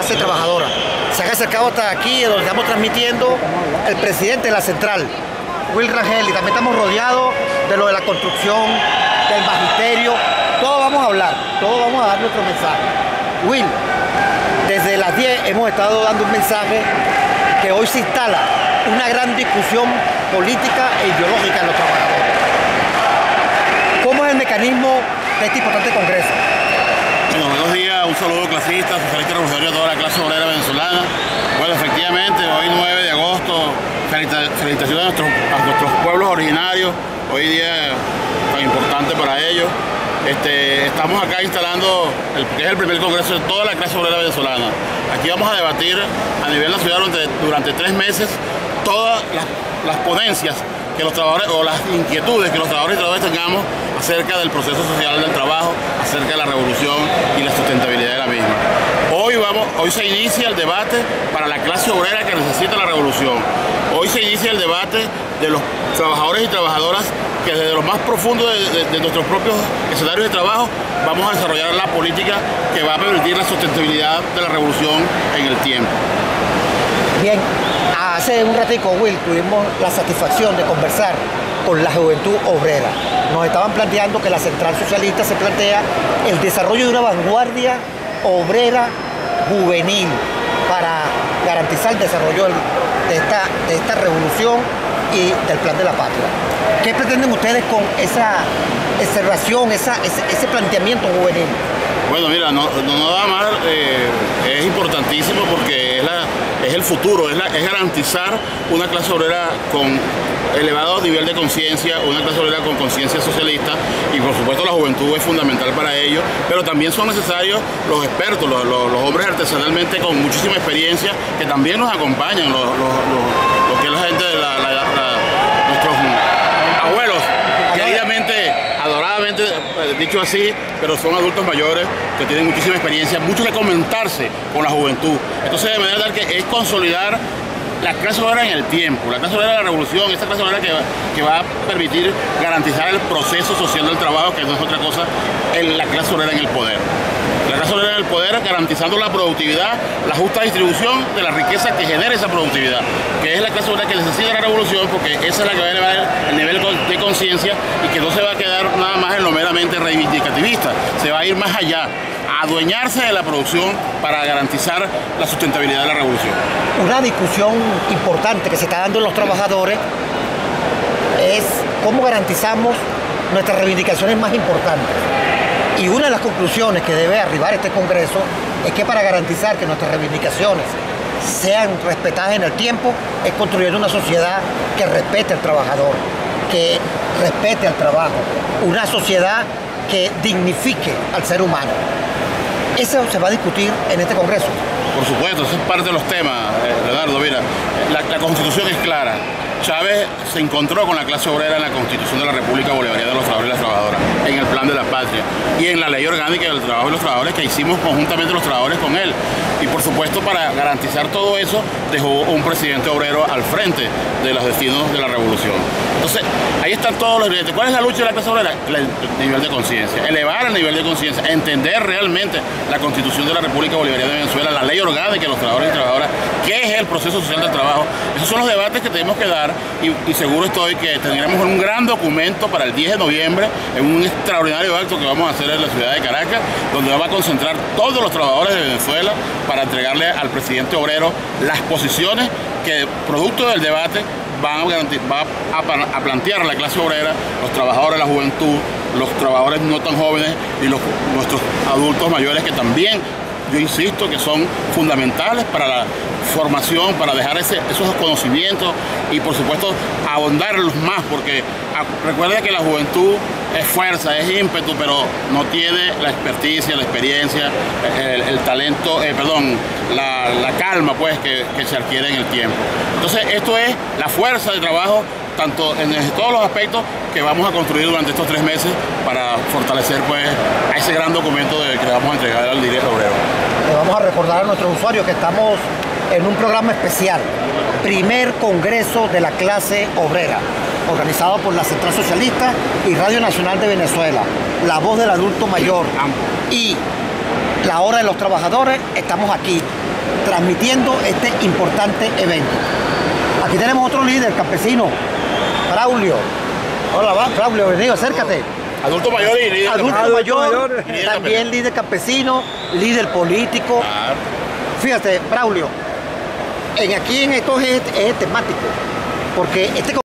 clase trabajadora. Se han acercado hasta aquí, donde estamos transmitiendo el presidente de la central, Will Rangel, y también estamos rodeados de lo de la construcción, del magisterio. Todos vamos a hablar, todos vamos a dar nuestro mensaje. Will, desde las 10 hemos estado dando un mensaje que hoy se instala una gran discusión política e ideológica en los trabajadores. ¿Cómo es el mecanismo de este importante congreso? Bueno, buenos días, un saludo clasista, socialista y revolucionario a toda la clase obrera venezolana. Bueno, efectivamente, hoy 9 de agosto, felicitaciones a nuestros pueblos originarios, hoy día tan importante para ellos. Estamos acá instalando que es el primer congreso de toda la clase obrera venezolana. Aquí vamos a debatir a nivel nacional durante 3 meses todas las ponencias que los trabajadores, o las inquietudes que los trabajadores y trabajadoras tengamos acerca del proceso social del trabajo, acerca de la revolución y la sustentabilidad de la misma. Hoy se inicia el debate para la clase obrera que necesita la revolución. Hoy se inicia el debate de los trabajadores y trabajadoras que desde lo más profundo de nuestros propios escenarios de trabajo vamos a desarrollar la política que va a permitir la sustentabilidad de la revolución en el tiempo. Bien, hace un ratico, Will, tuvimos la satisfacción de conversar con la juventud obrera. Nos estaban planteando que la central socialista se plantea el desarrollo de una vanguardia obrera juvenil para garantizar el desarrollo de esta revolución y del plan de la patria. ¿Qué pretenden ustedes con esa observación, ese planteamiento juvenil? Bueno, mira, no nada más, es importantísimo porque es el futuro, es garantizar una clase obrera con elevado nivel de conciencia, una clase obrera con conciencia socialista, y por supuesto la juventud es fundamental para ello, pero también son necesarios los expertos, los hombres artesanalmente con muchísima experiencia que también nos acompañan, lo que es la gente de nuestros abuelos, queridamente, adoradamente dicho así, pero son adultos mayores que tienen muchísima experiencia, mucho que comentarse con la juventud. Entonces, de manera tal que es consolidar la clase obrera en el tiempo, la clase obrera de la revolución, esta clase obrera que va a permitir garantizar el proceso social del trabajo, que no es otra cosa, la clase obrera en el poder. La clase obrera en el poder garantizando la productividad, la justa distribución de la riqueza que genera esa productividad, que es la clase obrera que necesita la revolución, porque esa es la que va a elevar el nivel de conciencia y que no se va a quedar nada más en lo meramente reivindicativista, se va a ir más allá, a adueñarse de la producción para garantizar la sustentabilidad de la revolución. Una discusión importante que se está dando en los trabajadores es cómo garantizamos nuestras reivindicaciones más importantes. Y una de las conclusiones que debe arribar este Congreso es que para garantizar que nuestras reivindicaciones sean respetadas en el tiempo, es construir una sociedad que respete al trabajador, que respete al trabajo, una sociedad que dignifique al ser humano. Eso se va a discutir en este Congreso. Por supuesto, eso es parte de los temas, Leonardo. Mira, la Constitución es clara. Chávez se encontró con la clase obrera en la Constitución de la República Bolivariana de los Trabajadores y las Trabajadoras, en el Plan de la Patria y en la Ley Orgánica del Trabajo y los Trabajadores que hicimos conjuntamente los trabajadores con él. Y por supuesto, para garantizar todo eso, dejó un presidente obrero al frente de los destinos de la revolución. Entonces, ahí están todos los ingredientes. ¿Cuál es la lucha de la clase obrera? El nivel de conciencia, elevar el nivel de conciencia, entender realmente la Constitución de la República Bolivariana de Venezuela, la Ley Orgánica de los Trabajadores y Trabajadoras, qué es el proceso social del trabajo. Esos son los debates que tenemos que dar. Y seguro estoy que tendremos un gran documento para el 10 de noviembre en un extraordinario acto que vamos a hacer en la ciudad de Caracas, donde vamos a concentrar todos los trabajadores de Venezuela para entregarle al presidente obrero las posiciones que, producto del debate, va a plantear a la clase obrera, los trabajadores, la juventud, los trabajadores no tan jóvenes y nuestros adultos mayores que también, yo insisto, que son fundamentales para la formación, para dejar esos conocimientos y por supuesto ahondarlos más, porque recuerda que la juventud es fuerza, es ímpetu, pero no tiene la experticia, la experiencia, el talento, la calma pues que se adquiere en el tiempo. Entonces esto es la fuerza de trabajo tanto en todos los aspectos que vamos a construir durante estos 3 meses para fortalecer pues a ese gran documento que le vamos a entregar al líder obrero. Le vamos a recordar a nuestros usuarios que estamos en un programa especial, primer Congreso de la Clase Obrera, organizado por la Central Socialista y Radio Nacional de Venezuela, la voz del adulto mayor y la hora de los trabajadores, estamos aquí transmitiendo este importante evento. Aquí tenemos otro líder campesino, Braulio. Hola, Braulio, bienvenido, acércate. Adulto mayor y líder. Adulto mayor, también líder campesino, líder político. Fíjate, Braulio, aquí en estos ejes temáticos, porque este